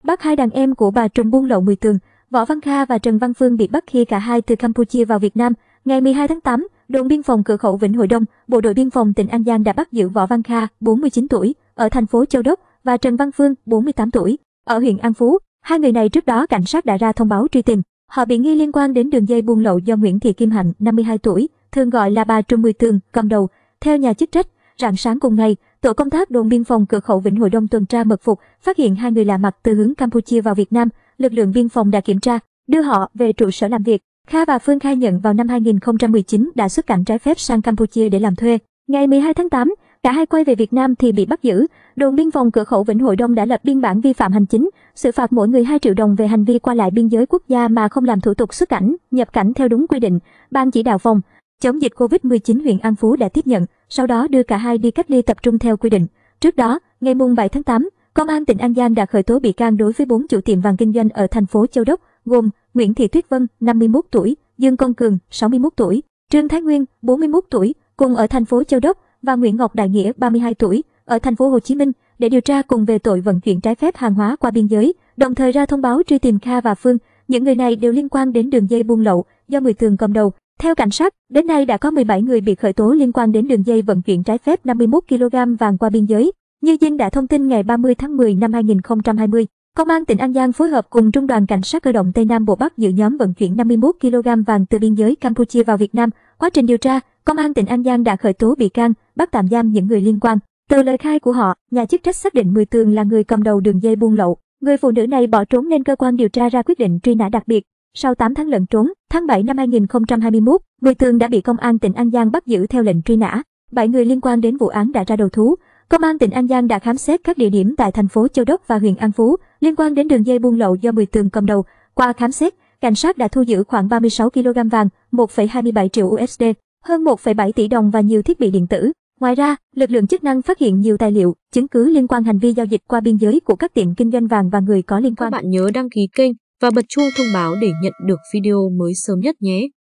Bắt hai đàn em của bà trùm buôn lậu 10 tường. Võ Văn Kha và Trần Văn Phương bị bắt khi cả hai từ Campuchia vào Việt Nam. Ngày 12 tháng 8, đồn biên phòng cửa khẩu Vĩnh Hội Đông, Bộ đội biên phòng tỉnh An Giang đã bắt giữ Võ Văn Kha, 49 tuổi, ở thành phố Châu Đốc và Trần Văn Phương, 48 tuổi, ở huyện An Phú. Hai người này trước đó cảnh sát đã ra thông báo truy tìm. Họ bị nghi liên quan đến đường dây buôn lậu do Nguyễn Thị Kim Hạnh, 52 tuổi, thường gọi là bà trùm 10 tường, cầm đầu. Theo nhà chức trách, rạng sáng cùng ngày, tổ công tác đồn biên phòng cửa khẩu Vĩnh Hội Đông tuần tra mật phục, phát hiện hai người lạ mặt từ hướng Campuchia vào Việt Nam. Lực lượng biên phòng đã kiểm tra, đưa họ về trụ sở làm việc. Kha và Phương khai nhận vào năm 2019 đã xuất cảnh trái phép sang Campuchia để làm thuê. Ngày 12 tháng 8, cả hai quay về Việt Nam thì bị bắt giữ. Đồn biên phòng cửa khẩu Vĩnh Hội Đông đã lập biên bản vi phạm hành chính, xử phạt mỗi người 2 triệu đồng về hành vi qua lại biên giới quốc gia mà không làm thủ tục xuất cảnh, nhập cảnh theo đúng quy định. Ban chỉ đạo phòng chống dịch Covid-19 huyện An Phú đã tiếp nhận, sau đó đưa cả hai đi cách ly tập trung theo quy định. Trước đó, ngày 7 tháng 8, Công an tỉnh An Giang đã khởi tố bị can đối với 4 chủ tiệm vàng kinh doanh ở thành phố Châu Đốc, gồm Nguyễn Thị Tuyết Vân, 51 tuổi, Dương Công Cường, 61 tuổi, Trương Thái Nguyên, 41 tuổi, cùng ở thành phố Châu Đốc, và Nguyễn Ngọc Đại Nghĩa, 32 tuổi, ở thành phố Hồ Chí Minh, để điều tra cùng về tội vận chuyển trái phép hàng hóa qua biên giới, đồng thời ra thông báo truy tìm Kha và Phương. Những người này đều liên quan đến đường dây buôn lậu do 10 tường cầm đầu. Theo cảnh sát, đến nay đã có 17 người bị khởi tố liên quan đến đường dây vận chuyển trái phép 51 kg vàng qua biên giới. Như Dinh đã thông tin ngày 30 tháng 10 năm 2020, Công an tỉnh An Giang phối hợp cùng Trung đoàn Cảnh sát cơ động Tây Nam Bộ bắt giữ nhóm vận chuyển 51 kg vàng từ biên giới Campuchia vào Việt Nam. Quá trình điều tra, Công an tỉnh An Giang đã khởi tố bị can, bắt tạm giam những người liên quan. Từ lời khai của họ, nhà chức trách xác định 10 tường là người cầm đầu đường dây buôn lậu. Người phụ nữ này bỏ trốn nên cơ quan điều tra ra quyết định truy nã đặc biệt. Sau 8 tháng lẩn trốn, tháng 7 năm 2021, 10 tường đã bị Công an tỉnh An Giang bắt giữ theo lệnh truy nã. 7 người liên quan đến vụ án đã ra đầu thú. Công an tỉnh An Giang đã khám xét các địa điểm tại thành phố Châu Đốc và huyện An Phú liên quan đến đường dây buôn lậu do 10 tường cầm đầu. Qua khám xét, cảnh sát đã thu giữ khoảng 36 kg vàng, 1,27 triệu USD, hơn 1,7 tỷ đồng và nhiều thiết bị điện tử. Ngoài ra, lực lượng chức năng phát hiện nhiều tài liệu, chứng cứ liên quan hành vi giao dịch qua biên giới của các tiệm kinh doanh vàng và người có liên quan. Các bạn nhớ đăng ký kênh và bật chuông thông báo để nhận được video mới sớm nhất nhé.